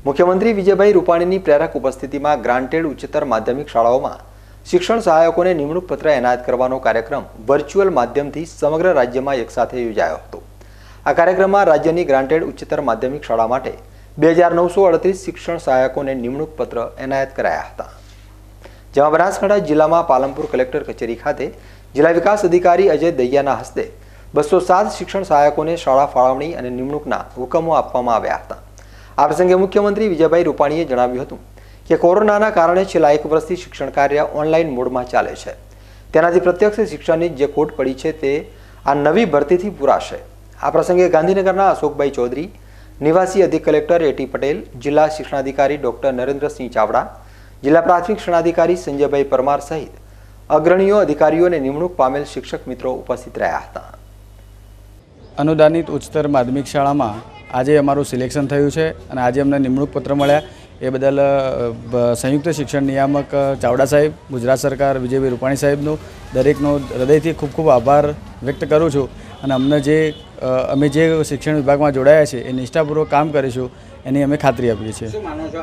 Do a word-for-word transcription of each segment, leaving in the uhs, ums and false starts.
मुख्यमंत्री विजयभाई रूपाणीनी प्रेरक उपस्थितिमां ग्रांटेड उच्चतर माध्यमिक शाळाओमां शिक्षण सहायकोने निमणूक पत्र एनायत करवानो कार्यक्रम वर्च्युअल माध्यमथी समग्र राज्यमां एकसाथे योजायो हतो। आ कार्यक्रममां राज्यनी ग्रांटेड उच्चतर माध्यमिक शाळा माटे બે હજાર નવસો અડત્રીસ शिक्षण सहायकोने निमणूक पत्र एनायत कराया हता। जेमां बनासकांठा जिल्लामां पालनपुर कलेक्टर कचेरी खाते जिल्ला विकास अधिकारी अजय दहियाना हस्ते बसो सात शिक्षण सहायकोने शाळा फाळवणी अने निमणूकना हुकमो आपवामां આવ્યા હતા। आ प्रसंगे मुख्यमंत्री विजयभाई रूपाणीए जणाव्युं हतुं કે કોરોનાના કારણે છેલ્લા એક વર્ષથી શિક્ષણ કાર્ય ઓનલાઈન મોડમાં ચાલે છે, તેનાથી પ્રત્યક્ષ શિક્ષણની જે ખોટ પડી છે તે આ નવી ભરતીથી પૂરાશે। આ પ્રસંગે ગાંધીનગરના અશોકભાઈ ચૌધરી, નિવાસી અધિક કલેક્ટર એટી પટેલ, જિલ્લા શિક્ષણાધિકારી ડોક્ટર નરેન્દ્રસિંહ ચાવડા, જિલ્લા પ્રાથમિક શિક્ષણાધિકારી સંજયભાઈ પરમાર સહિત અગ્રણીઓ, અધિકારીઓ અને નિમણૂક પામેલ શિક્ષક મિત્રો ઉપસ્થિત રહ્યા હતા। अनुदानित उच्चतर माध्यमिक शाला में आज अमरु सिलेक्शन थयुं छे अने आज अमने निमणूक पत्र मळ्या ए बदल संयुक्त शिक्षण नियामक चावड़ा साहेब, गुजरात सरकार, विजयभाई रूपाणी साहेबनो दरेकनो हृदयथी खूब खूब आभार व्यक्त करूँ छूँ। अने अमने जे अमे जे शिक्षण विभाग में जोड़ाया छे ए निष्ठापूर्वक काम करीशुं एनी अमे खातरी आपीए छीए।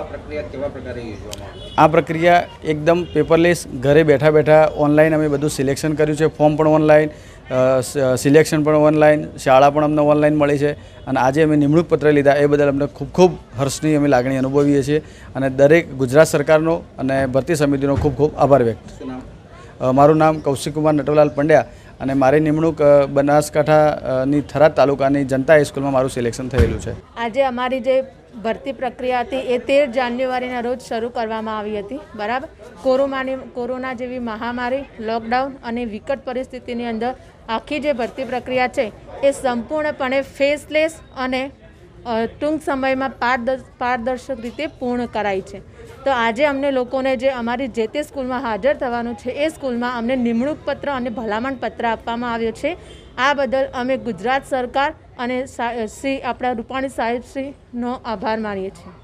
आ प्रक्रिया एकदम पेपरलेस घरे बैठा बैठा ऑनलाइन अमे बधुं सिलेक्शन कर्युं छे। फॉर्म पण ऑनलाइन, सिलेक्शन पण ऑनलाइन, शाळा पण अमने ऑनलाइन मळी छे अने आजे अमे निमणूक पत्र लीधा ए बदल अमने खूब खूब हर्षनी अमे लागणी अनुभवीए छीए अने दरेक गुजरात सरकारनो अने भरती समितिनो खूब खूब आभार व्यक्त। मारुं नाम कौशिक कुमार नटवरलाल पंड्या अने मारी निमणूक बनासकांठानी थराद तालुकानी जनता हाईस्कूलमां मारुं सिलेक्शन थयेलुं छे। आजे अमारी जे भर्ती प्रक्रिया थी ए तेर जान्युआरीना रोज शरू करवामां आवी हती। बराबर कोरोनानी कोरोना जेवी महामारी, लॉकडाउन अने विकट परिस्थितिनी अंदर आखी जे भर्ती प्रक्रिया छे ए संपूर्णपणे फेसलेस अने टूंक समय में पारदर्श पारदर्शक रीते पूर्ण कराई है। तो आज अमने लोकोने जे अमारी जे ते स्कूल में हाजर थवानुं छे ए स्कूल में अमने निमणूक पत्र अने भलामण पत्र आपवामां आव्यो छे। आ बदल अमे गुजरात सरकार अने श्री आपणा रूपाणी साहेब श्रीनो आभार मानीए छीए।